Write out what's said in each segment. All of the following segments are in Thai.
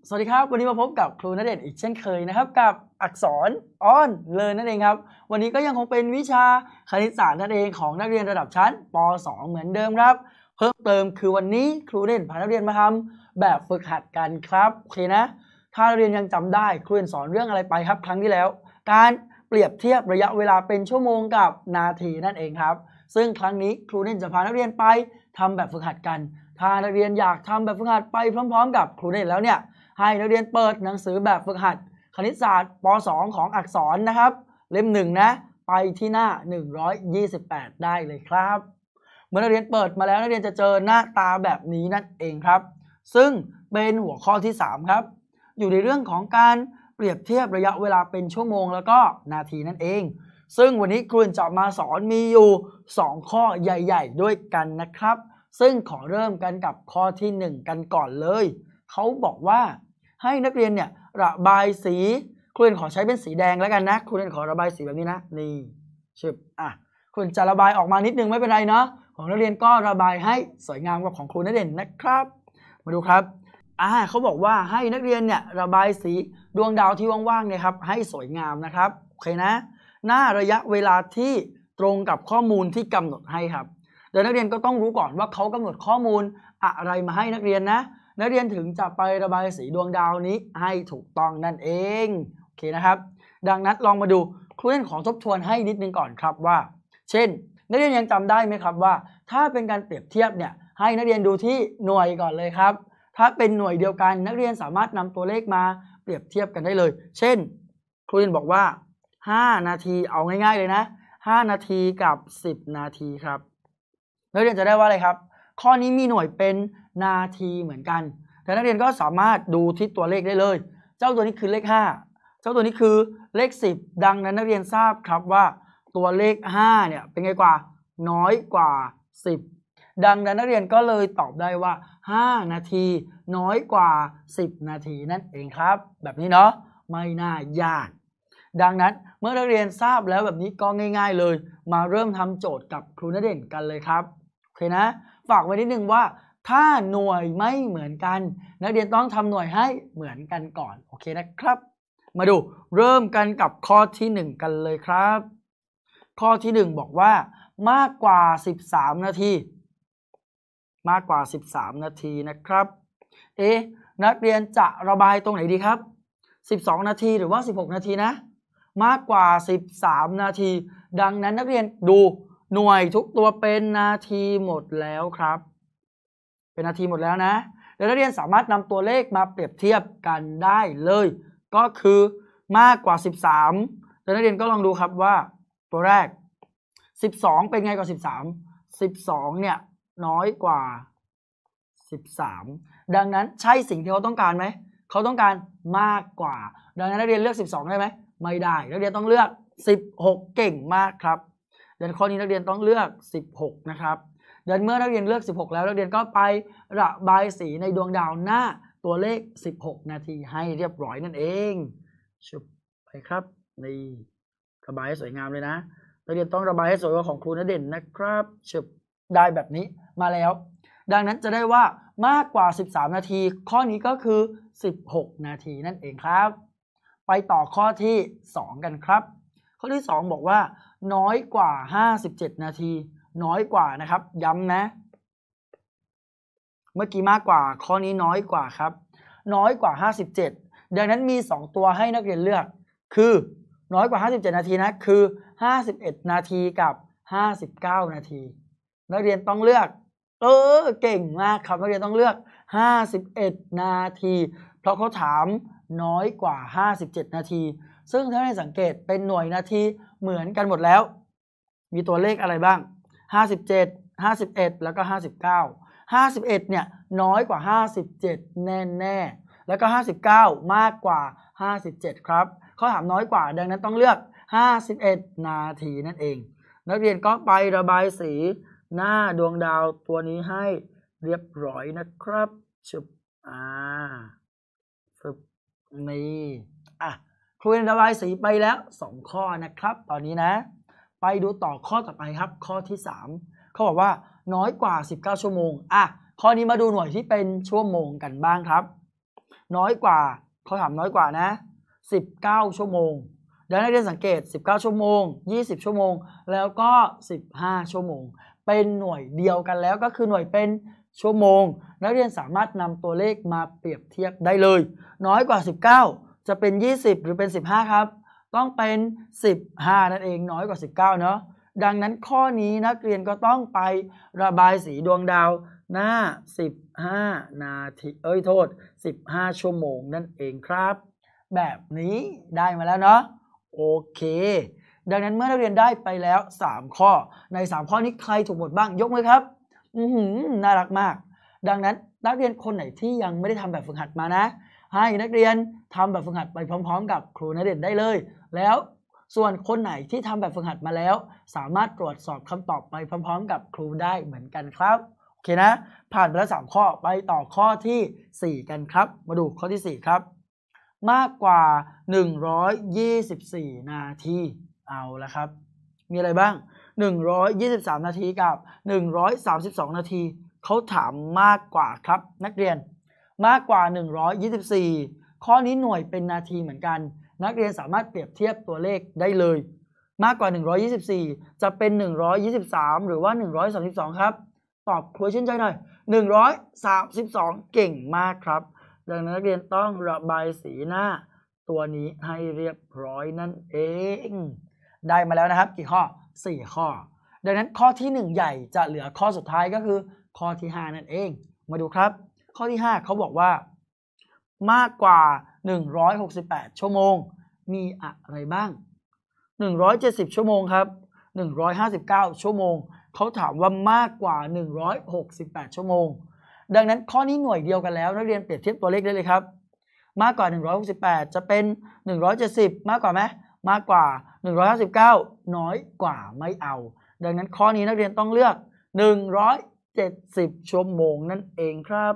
สวัสดีครับวันนี้มาพบกับครูณเดชน์อีกเช่นเคยนะครับกับอักษรอ้อนเลินนั่นเองครับวันนี้ก็ยังคงเป็นวิชาคณิตศาสตร์นั่นเองของนักเรียนระดับชั้นป .2 เหมือนเดิมครับเพิ่มเติมคือวันนี้ครูณเดชน์พานักเรียนมาทำแบบฝึกหัดกันครับโอเคนะถ้านักเรียนยังจำได้ครูสอนเรื่องอะไรไปครับครั้งที่แล้วการเปรียบเทียบระยะเวลาเป็นชั่วโมงกับนาทีนั่นเองครับซึ่งครั้งนี้ครูณเดชน์จะพานักเรียนไปทำแบบฝึกหัดกันถ้านักเรียนอยากทำแบบฝึกหัดไปพร้อมๆกับครูณเดชน์แล้วเนี่ยให้นักเรียนเปิดหนังสือแบบฝึกหัดคณิตศาสตร์ป .2 ของอักษรนะครับเล่ม1นะไปที่หน้า128ได้เลยครับเมื่อนักเรียนเปิดมาแล้วนักเรียนจะเจอหน้าตาแบบนี้นั่นเองครับซึ่งเป็นหัวข้อที่3ครับอยู่ในเรื่องของการเปรียบเทียบระยะเวลาเป็นชั่วโมงแล้วก็นาทีนั่นเองซึ่งวันนี้ครูจะมาสอนมีอยู่2ข้อใหญ่ๆด้วยกันนะครับซึ่งขอเริ่มกันกับข้อที่1กันก่อนเลยเขาบอกว่าให้นักเรียนเนี่ยระบายสีครูขอใช้เป็นสีแดงแล้วกันนะครูขอระบายสีแบบนี้นะนี่ชึบคุณจะระบายออกมานิดนึงไม่เป็นไรเนาะของนักเรียนก็ระบายให้สวยงามกับของครูณเดชน์นะครับมาดูครับเขาบอกว่าให้นักเรียนเนี่ยระบายสีดวงดาวที่ว่างๆเนี่ยครับให้สวยงามนะครับโอเคนะหน้าระยะเวลาที่ตรงกับข้อมูลที่กำหนดให้ครับเดี๋ยวนักเรียนก็ต้องรู้ก่อนว่าเขากำหนดข้อมูลอะไรมาให้นักเรียนนะนักเรียนถึงจะไประบายสีดวงดาวนี้ให้ถูกต้องนั่นเองโอเคนะครับดังนั้นลองมาดูครูเล่นขอทบทวนให้นิดนึงก่อนครับว่าเช่นนักเรียนยังจำได้ไหมครับว่าถ้าเป็นการเปรียบเทียบเนี่ยให้นักเรียนดูที่หน่วยก่อนเลยครับถ้าเป็นหน่วยเดียวกันนักเรียนสามารถนำตัวเลขมาเปรียบเทียบกันได้เลยเช่นครูเล่นบอกว่า5นาทีเอาง่ายๆเลยนะ5นาทีกับ10นาทีครับนักเรียนจะได้ว่าอะไรครับข้อนี้มีหน่วยเป็นนาทีเหมือนกันแต่นักเรียนก็สามารถดูที่ตัวเลขได้เลยเจ้าตัวนี้คือเลข5เจ้าตัวนี้คือเลข10ดังนั้นนักเรียนทราบครับว่าตัวเลข5เนี่ยเป็นไงกว่าน้อยกว่า10ดังนั้นนักเรียนก็เลยตอบได้ว่า5นาทีน้อยกว่า10นาทีนั่นเองครับแบบนี้เนาะไม่น่ายากดังนั้นเมื่อนักเรียนทราบแล้วแบบนี้ก็ง่ายๆเลยมาเริ่มทำโจทย์กับครูณเดชน์กันเลยครับโอเคนะฝากไว้นิดนึงว่าถ้าหน่วยไม่เหมือนกันนักเรียนต้องทำหน่วยให้เหมือนกันก่อนโอเคนะครับมาดูเริ่มกันกับข้อที่1กันเลยครับข้อที่1บอกว่ามากกว่า13นาทีมากกว่า13นาทีนะครับนักเรียนจะระบายตรงไหนดีครับ12นาทีหรือว่า16นาทีนะมากกว่า13นาทีดังนั้นนักเรียนดูหน่วยทุกตัวเป็นนาทีหมดแล้วครับเป็นนาทีหมดแล้วนะเดี๋ยวนักเรียนสามารถนำตัวเลขมาเปรียบเทียบกันได้เลยก็คือมากกว่า13แต่นักเรียนก็ลองดูครับว่าตัวแรก12เป็นไงกว่า13เนี่ยน้อยกว่า13ดังนั้นใช่สิ่งที่เขาต้องการไหมเขาต้องการมากกว่าดังนั้นนักเรียนเลือก12ได้ไหมไม่ได้นักเรียนต้องเลือก16เก่งมากครับดังนั้นข้อนี้นักเรียนต้องเลือก16นะครับดังนั้นเมื่อนักเรียนเลือก16แล้วนักเรียนก็ไประบายสีในดวงดาวหน้าตัวเลข16นาทีให้เรียบร้อยนั่นเองชุบไปครับนี่ระบายให้สวยงามเลยนะนักเรียนต้องระบายให้สวยกว่าของครูณเดชน์นะครับชุบได้แบบนี้มาแล้วดังนั้นจะได้ว่ามากกว่า13นาทีข้อนี้ก็คือ16นาทีนั่นเองครับไปต่อข้อที่2กันครับข้อที่2บอกว่าน้อยกว่า57นาทีน้อยกว่านะครับย้ำนะเมื่อกี้มากกว่าข้อนี้น้อยกว่าครับน้อยกว่า57ดังนั้นมี2ตัวให้นักเรียนเลือกคือน้อยกว่า57นาทีนะคือ51นาทีกับ59นาทีนักเรียนต้องเลือกเก่งมากครับนักเรียนต้องเลือก51นาทีเพราะเขาถามน้อยกว่า57นาทีซึ่งถ้าให้สังเกตเป็นหน่วยนาทีเหมือนกันหมดแล้วมีตัวเลขอะไรบ้าง57 51แล้วก็59 51เนี่ยน้อยกว่า57แน่ๆแล้วก็59มากกว่า57ครับเขาถามน้อยกว่าดังนั้นต้องเลือก51นาทีนั่นเองนักเรียนก็ไประบายสีหน้าดวงดาวตัวนี้ให้เรียบร้อยนะครับชุบฝึกนี่ครูระบายสีไปแล้ว2ข้อนะครับตอนนี้นะไปดูต่อข้อต่อไปครับข้อที่3เขาบอกว่าน้อยกว่า19ชั่วโมงข้อนี้มาดูหน่วยที่เป็นชั่วโมงกันบ้างครับน้อยกว่าเขาถามน้อยกว่านะ19ชั่วโมงดังนั้นนักเรียนสังเกต19ชั่วโมง20ชั่วโมงแล้วก็15ชั่วโมงเป็นหน่วยเดียวกันแล้วก็คือหน่วยเป็นชั่วโมงนักเรียนสามารถนำตัวเลขมาเปรียบเทียบได้เลยน้อยกว่า19จะเป็น20หรือเป็น15ครับต้องเป็น15นั่นเองน้อยกว่า19เนาะดังนั้นข้อนี้นักเรียนก็ต้องไประบายสีดวงดาวหน้า15นาที15ชั่วโมงนั่นเองครับแบบนี้ได้มาแล้วเนาะโอเคดังนั้นเมื่อนักเรียนได้ไปแล้ว3ข้อใน3ข้อนี้ใครถูกหมดบ้างยกมือครับน่ารักมากดังนั้นนักเรียนคนไหนที่ยังไม่ได้ทำแบบฝึกหัดมานะให้นักเรียนทำแบบฝึกหัดไปพร้อมๆกับครูณเดชน์ได้เลยแล้วส่วนคนไหนที่ทำแบบฝึกหัดมาแล้วสามารถตรวจสอบคำตอบไปพร้อมๆกับครูได้เหมือนกันครับโอเคนะผ่านไปแล้ว3ข้อไปต่อข้อที่4กันครับมาดูข้อที่4ครับมากกว่า124นาทีเอาละครับมีอะไรบ้าง123นาทีกับ132นาทีเขาถามมากกว่าครับนักเรียนมากกว่า124ข้อนี้หน่วยเป็นนาทีเหมือนกันนักเรียนสามารถเปรียบเทียบตัวเลขได้เลยมากกว่า124จะเป็น123หรือว่า132ครับตอบครูชื่นใจหน่อย132เก่งมากครับดังนั้นนักเรียนต้องระบายสีหน้าตัวนี้ให้เรียบร้อยนั่นเองได้มาแล้วนะครับกี่ข้อ4ข้อดังนั้นข้อที่1ใหญ่จะเหลือข้อสุดท้ายก็คือข้อที่5นั่นเองมาดูครับข้อที่5เขาบอกว่ามากกว่า168ชั่วโมงมีอะไรบ้าง170ชั่วโมงครับ159ชั่วโมงเขาถามว่ามากกว่า168ชั่วโมงดังนั้นข้อนี้หน่วยเดียวกันแล้วนักเรียนเปรียบเทียบตัวเลขได้เลยครับมากกว่า168จะเป็น170มากกว่าไหมมากกว่า159น้อยกว่าไม่เอาดังนั้นข้อนี้นักเรียนต้องเลือก170ชั่วโมงนั่นเองครับ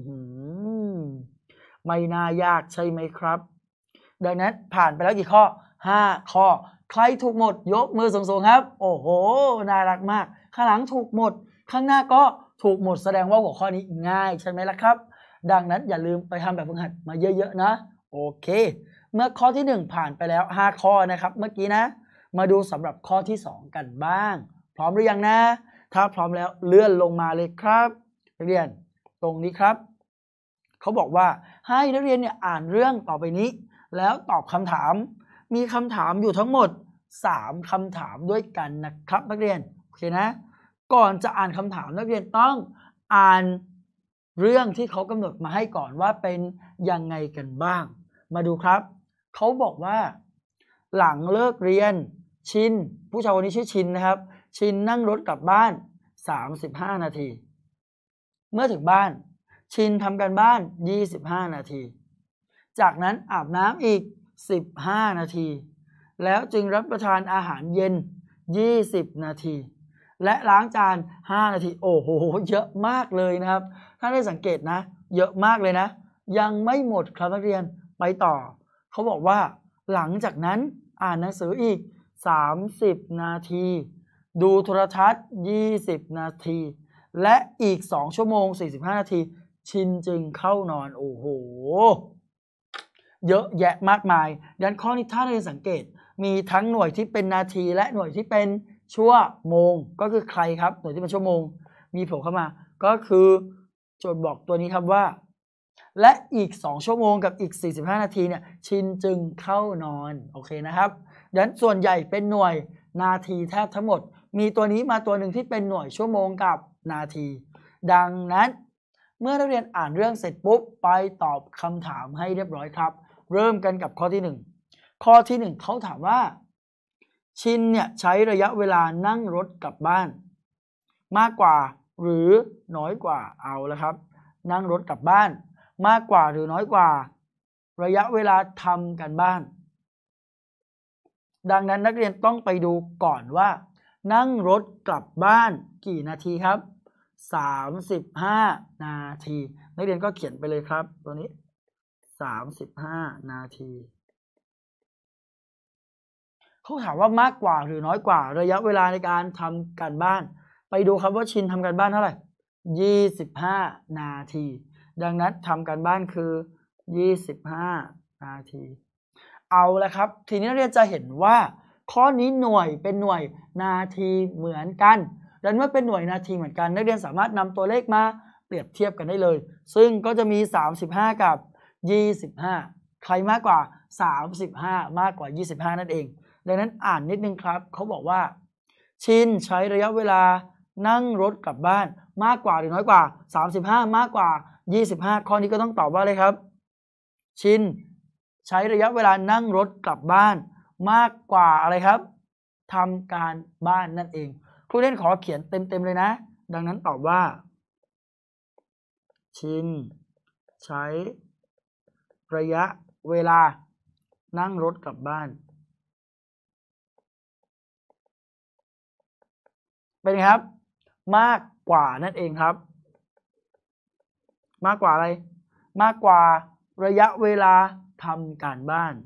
ไม่น่ายากใช่ไหมครับดังนั้นผ่านไปแล้วกี่ข้อ5ข้อใครถูกหมดยกมือสูงๆครับโอ้โหน่ารักมากข้างหลังถูกหมดข้างหน้าก็ถูกหมดแสดงว่าหัวข้อนี้ง่ายใช่ไหมล่ะครับดังนั้นอย่าลืมไปทำแบบฝึกหัดมาเยอะๆนะโอเคเมื่อข้อที่1ผ่านไปแล้ว5ข้อนะครับเมื่อกี้นะมาดูสำหรับข้อที่2กันบ้างพร้อมหรือยังนะถ้าพร้อมแล้วเลื่อนลงมาเลยครับนักเรียนตรงนี้ครับเขาบอกว่าให้นักเรียนเนี่ยอ่านเรื่องต่อไปนี้แล้วตอบคำถามมีคำถามอยู่ทั้งหมด3คำถามด้วยกันนะครับนักเรียนโอเคนะก่อนจะอ่านคำถามนักเรียนต้องอ่านเรื่องที่เขากำหนดมาให้ก่อนว่าเป็นยังไงกันบ้างมาดูครับเขาบอกว่าหลังเลิกเรียนชินผู้ชายคนนี้ชื่อชินนะครับชินนั่งรถกลับบ้าน35นาทีเมื่อถึงบ้านชินทำการบ้าน25นาทีจากนั้นอาบน้ำอีก15นาทีแล้วจึงรับประทานอาหารเย็น20นาทีและล้างจาน5นาทีโอ้โหเยอะมากเลยนะครับถ้าได้สังเกตนะเยอะมากเลยนะยังไม่หมดครับนักเรียนไปต่อเขาบอกว่าหลังจากนั้นอ่านหนังสืออีก30นาทีดูโทรทัศน์20นาทีและอีก2ชั่วโมง45นาทีชินจึงเข้านอนโอ้โหเยอะแยะมากมายดังนั้นข้อนี้ถ้าเราสังเกตมีทั้งหน่วยที่เป็นนาทีและหน่วยที่เป็นชั่วโมงก็คือใครครับหน่วยที่เป็นชั่วโมงมีโผล่เข้ามาก็คือโจทย์บอกตัวนี้ครับว่าและอีก2ชั่วโมงกับอีก45นาทีเนี่ยชินจึงเข้านอนโอเคนะครับดังนั้นส่วนใหญ่เป็นหน่วยนาทีแทบทั้งหมดมีตัวนี้มาตัวหนึ่งที่เป็นหน่วยชั่วโมงกับนาทีดังนั้นเมื่อนักเรียนอ่านเรื่องเสร็จปุ๊บไปตอบคำถามให้เรียบร้อยครับเริ่มกันกับข้อที่1ข้อที่1เขาถามว่าชินเนี่ยใช้ระยะเวลานั่งรถกลับบ้านมากกว่าหรือน้อยกว่าเอาละครับนั่งรถกลับบ้านมากกว่าหรือน้อยกว่าระยะเวลาทำกันบ้านดังนั้นนักเรียนต้องไปดูก่อนว่านั่งรถกลับบ้านกี่นาทีครับ35นาทีนักเรียนก็เขียนไปเลยครับตัวนี้35นาทีเขาถามว่ามากกว่าหรือน้อยกว่าระยะเวลาในการทำการบ้านไปดูครับว่าชินทำการบ้านเท่าไหร่25นาทีดังนั้นทำการบ้านคือ 25 นาทีเอาละครับทีนี้นักเรียนจะเห็นว่าข้อนี้หน่วยเป็นหน่วยนาทีเหมือนกันดังนั้นเมื่อเป็นหน่วยนาทีเหมือนกันนักเรียนสามารถนำตัวเลขมาเปรียบเทียบกันได้เลยซึ่งก็จะมี35กับ25ใครมากกว่า35มากกว่า25นั่นเองดังนั้นอ่านนิดนึงครับเขาบอกว่าชินใช้ระยะเวลานั่งรถกลับบ้านมากกว่าหรือน้อยกว่า35มากกว่า25ข้อนี้ก็ต้องตอบว่าเลยครับชินใช้ระยะเวลานั่งรถกลับบ้านมากกว่าอะไรครับทำการบ้านนั่นเองครูเล่นขอเขียนเต็มเลยนะดังนั้นตอบว่าชินใช้ระยะเวลานั่งรถกลับบ้านเป็นไงครับมากกว่านั่นเองครับมากกว่าอะไรมากกว่าระยะเวลาทำการบ้าน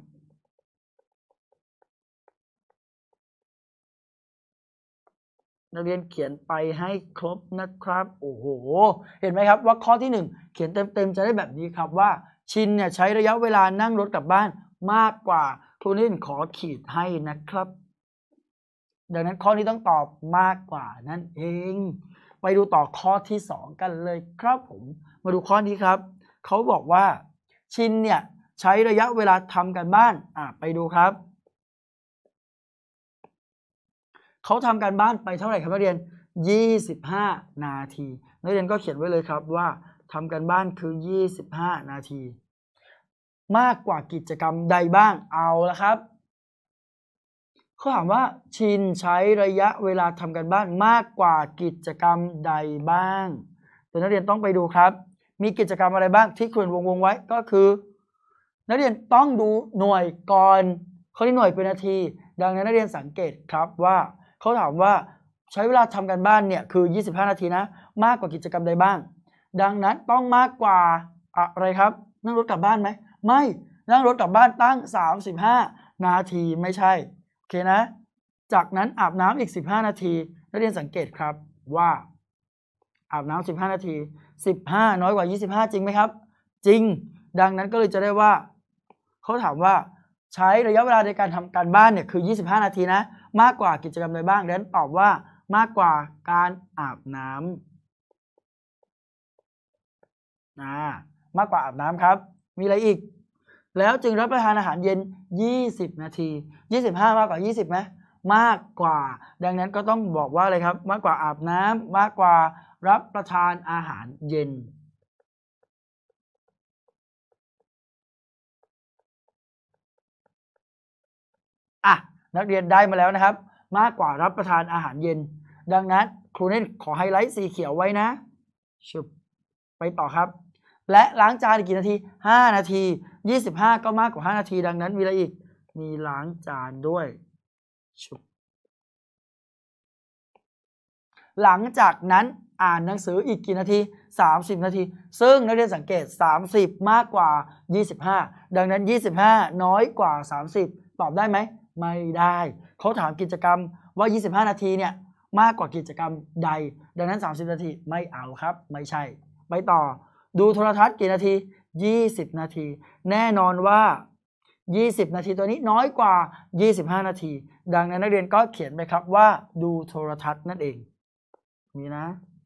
นักเรียนเขียนไปให้ครบนะครับโอ้โหเห็นไหมครับว่าข้อที่1เขียนเต็มจะได้แบบนี้ครับว่าชินเนี่ยใช้ระยะเวลานั่งรถกลับบ้านมากกว่าครูนิ่นขอขีดให้นะครับดังนั้นข้อนี้ต้องตอบมากกว่านั่นเองไปดูต่อข้อที่2กันเลยครับผมมาดูข้อนี้ครับเขาบอกว่าชินเนี่ยใช้ระยะเวลาทำกันบ้านไปดูครับเขาทำการบ้านไปเท่าไหร่ครับนักเรียน25นาทีนักเรียนก็เขียนไว้เลยครับว่าทำการบ้านคือ25นาทีมากกว่ากิจกรรมใดบ้างเอาละครับเขาถามว่าชินใช้ระยะเวลาทำการบ้านมากกว่ากิจกรรมใดบ้างแต่นักเรียนต้องไปดูครับมีกิจกรรมอะไรบ้างที่ควรวงไว้ก็คือนักเรียนต้องดูหน่วยก่อนเขาเรียกหน่วยเป็นนาทีดังนั้นนักเรียนสังเกตครับว่าเขาถามว่าใช้เวลาทำการบ้านเนี่ยคือ25นาทีนะมากกว่ากิจกรรมใดบ้างดังนั้นต้องมากกว่าอะไรครับนั่งรถกลับบ้านไหมไม่นั่งรถกลับบ้านตั้ง35นาทีไม่ใช่โอเคนะจากนั้นอาบน้ำอีก15นาทีนักเรียนสังเกตครับว่าอาบน้ำ15นาที15น้อยกว่า25จริงไหมครับจริงดังนั้นก็เลยจะได้ว่าเขาถามว่าใช้ระยะเวลาในการทำการบ้านเนี่ยคือ25นาทีนะมากกว่ากิจกรรมใดบ้างดังนั้นตอบว่ามากกว่าการอาบน้ำมากกว่าอาบน้ำครับมีอะไรอีกแล้วจึงรับประทานอาหารเย็น20นาที25มากกว่า20ไหมมากกว่าดังนั้นก็ต้องบอกว่าอะไรครับมากกว่าอาบน้ำมากกว่ารับประทานอาหารเย็นนักเรียนได้มาแล้วนะครับมากกว่ารับประทานอาหารเย็นดังนั้นครูเน้นขอไฮไลท์สีเขียวไว้นะชุบไปต่อครับและล้างจานอีกกี่นาที5นาที25ก็มากกว่า5นาทีดังนั้นมีอะไรอีกมีล้างจานด้วยชุบหลังจากนั้นอ่านหนังสืออีกกี่นาที30นาทีซึ่งนักเรียนสังเกต30มากกว่า25ดังนั้น25น้อยกว่า30ตอบได้ไหมไม่ได้เขาถามกิจกรรมว่า25นาทีเนี่ยมากกว่ากิจกรรมใดดังนั้น30นาทีไม่เอาครับไม่ใช่ไปต่อดูโทรทัศน์กี่นาที20นาทีแน่นอนว่า20นาทีตัวนี้น้อยกว่า25นาทีดังนั้นนักเรียนก็เขียนไปครับว่าดูโทรทัศน์นั่นเองมีนะ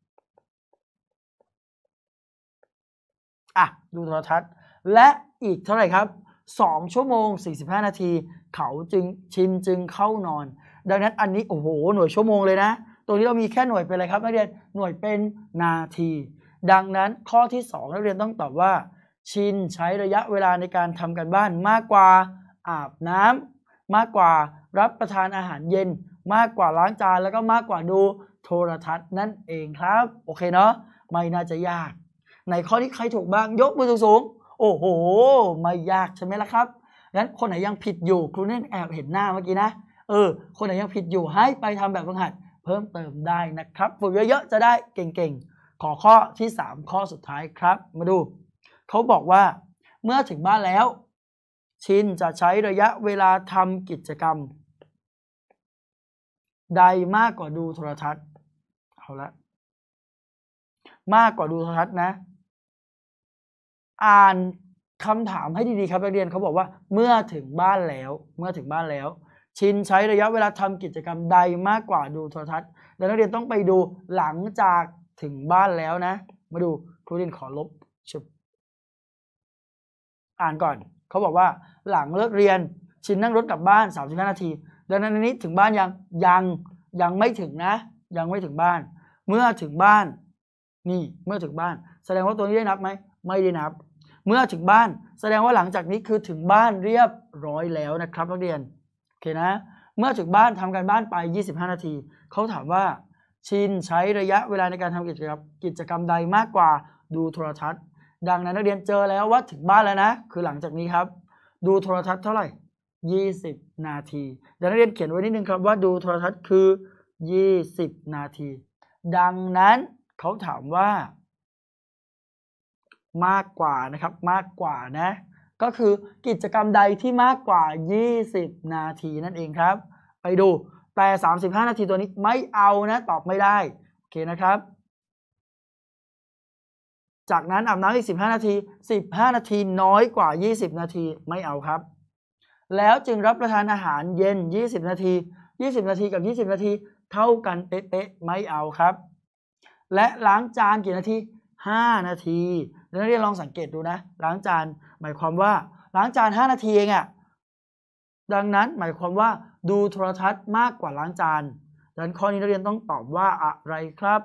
ดูโทรทัศน์และอีกเท่าไหร่ครับ2ชั่วโมง45นาทีเขาชินจึงเข้านอนดังนั้นอันนี้โอ้โหหน่วยชั่วโมงเลยนะตรงนี้เรามีแค่หน่วยเป็นอะไรครับนักเรียนหน่วยเป็นนาทีดังนั้นข้อที่2นักเรียนต้องตอบว่าชินใช้ระยะเวลาในการทำการบ้านมากกว่าอาบน้ำมากกว่ารับประทานอาหารเย็นมากกว่าล้างจานแล้วก็มากกว่าดูโทรทัศน์นั่นเองครับโอเคเนาะไม่น่าจะยากในข้อนี้ใครถูกบ้างยกมือสูงๆโอ้โหไม่ยากใช่ไหมล่ะครับงั้นคนไหนยังผิดอยู่ครูเน่นแอบเห็นหน้าเมื่อกี้นะคนไหนยังผิดอยู่ให้ไปทำแบบฝึกหัดเพิ่มเติมได้นะครับฝึกเยอะๆจะได้เก่งๆขอข้อที่3ข้อสุดท้ายครับมาดูเขาบอกว่าเมื่อถึงบ้านแล้วชินจะใช้ระยะเวลาทำกิจกรรมใดมากกว่าดูโทรทัศน์เอาละมากกว่าดูโทรทัศน์นะอ่านคำถามให้ดีๆครับนักเรียนเขาบอกว่าเมื่อถึงบ้านแล้วชินใช้ระยะเวลาทำกิจกรรมใดมากกว่าดูโทรทัศน์แล้วนักเรียนต้องไปดูหลังจากถึงบ้านแล้วนะมาดูครูเรียนขอลบชุบอ่านก่อนเขาบอกว่าหลังเลิกเรียนชินนั่งรถกลับบ้าน35 นาทีดังนั้นนี้ถึงบ้านยังไม่ถึงนะยังไม่ถึงบ้านเมื่อถึงบ้านนี่เมื่อถึงบ้านแสดงว่าตัวนี้ได้นับไหมไม่ได้นับเมื่อถึงบ้านแสดงว่าหลังจากนี้คือถึงบ้านเรียบร้อยแล้วนะครับนักเรียนโอเคนะเมื่อถึงบ้านทำการบ้านไป25 นาทีเขาถามว่าชินใช้ระยะเวลาในการทำกิจกรรมใดมากกว่าดูโทรทัศน์ดังนั้นนักเรียนเจอแล้วว่าถึงบ้านแล้วนะคือหลังจากนี้ครับดูโทรทัศน์เท่าไหร่20 นาทีดังนั้นนักเรียนเขียนไว้นิดนึงครับว่าดูโทรทัศน์คือ20 นาทีดังนั้นเขาถามว่ามากกว่านะครับมากกว่านะก็คือกิจกรรมใดที่มากกว่า20 นาทีนั่นเองครับไปดูแต่35 นาทีตัวนี้ไม่เอานะตอบไม่ได้โอเคนะครับจากนั้นอาบน้ำอีก15 นาที15 นาทีน้อยกว่า20 นาทีไม่เอาครับแล้วจึงรับประทานอาหารเย็น20 นาที20 นาทีกับ20 นาทีเท่ากันเป๊ะๆไม่เอาครับและล้างจานกี่นาที5 นาทีนักเรียนลองสังเกตดูนะล้างจานหมายความว่าล้างจาน5 นาทีเองอะดังนั้นหมายความว่าดูโทรทัศน์มากกว่าล้างจานดังนั้นข้อนี้นักเรียนต้องตอบว่าอะไรครับ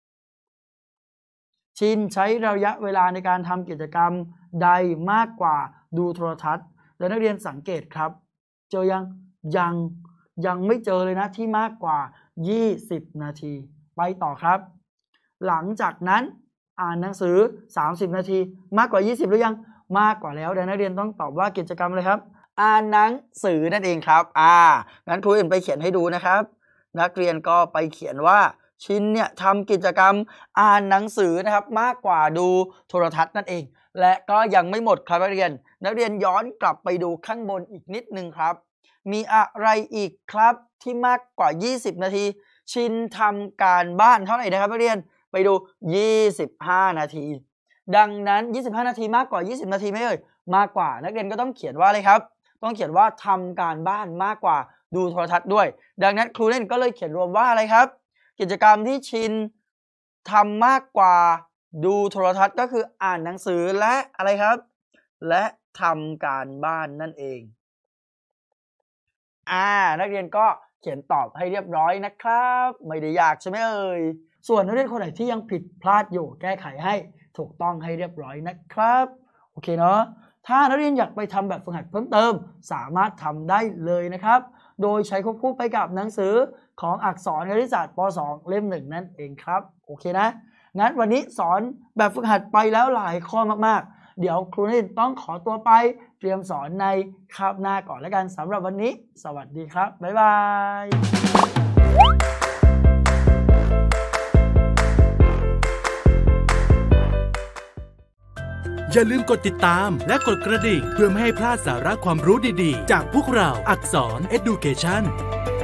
ชินใช้ระยะเวลาในการทำกิจกรรมใดมากกว่าดูโทรทัศน์แล้วนักเรียนสังเกตครับเจอยังไม่เจอเลยนะที่มากกว่า20 นาทีไปต่อครับหลังจากนั้นอ่านหนังสือ30 นาทีมากกว่า20หรือยังมากกว่าแล้วดังนั้นนักเรียนต้องตอบว่ากิจกรรมอะไรครับอ่านหนังสือนั่นเองครับงั้นครูเอ็นไปเขียนให้ดูนะครับนักเรียนก็ไปเขียนว่าชินเนี่ยทำกิจกรรมอ่านหนังสือนะครับมากกว่าดูโทรทัศน์นั่นเองและก็ยังไม่หมดครับนักเรียนย้อนกลับไปดูข้างบนอีกนิดนึงครับมีอะไรอีกครับที่มากกว่า20 นาทีชินทำการบ้านเท่าไหร่นะครับนักเรียนไปดู25 นาทีดังนั้น25 นาทีมากกว่า20 นาทีไหมเอ่ยมากกว่านักเรียนก็ต้องเขียนว่าอะไรครับต้องเขียนว่าทำการบ้านมากกว่าดูโทรทัศน์ด้วยดังนั้นครูเล่นก็เลยเขียนรวมว่าอะไรครับกิจกรรมที่ชินทำมากกว่าดูโทรทัศน์ก็คืออ่านหนังสือและอะไรครับและทำการบ้านนั่นเองนักเรียนก็เขียนตอบให้เรียบร้อยนะครับไม่ได้ยากใช่ไหมเอ่ยส่วนนักเรียนคนไหนที่ยังผิดพลาดอยู่แก้ไขให้ถูกต้องให้เรียบร้อยนะครับโอเคเนาะถ้านักเรียนอยากไปทำแบบฝึกหัดเพิ่มเติมสามารถทำได้เลยนะครับโดยใช้ควบคู่ไปกับหนังสือของอักษรคณิตศาสตร์ป.2 เล่ม 1นั่นเองครับโอเคนะงั้นวันนี้สอนแบบฝึกหัดไปแล้วหลายข้อมากๆเดี๋ยวครูนินต้องขอตัวไปเตรียมสอนในคาบหน้าก่อนแล้วกันสำหรับวันนี้สวัสดีครับบ๊ายบายอย่าลืมกดติดตามและกดกระดิ่งเพื่อไม่ให้พลาดสาระความรู้ดีๆจากพวกเราอักษร Education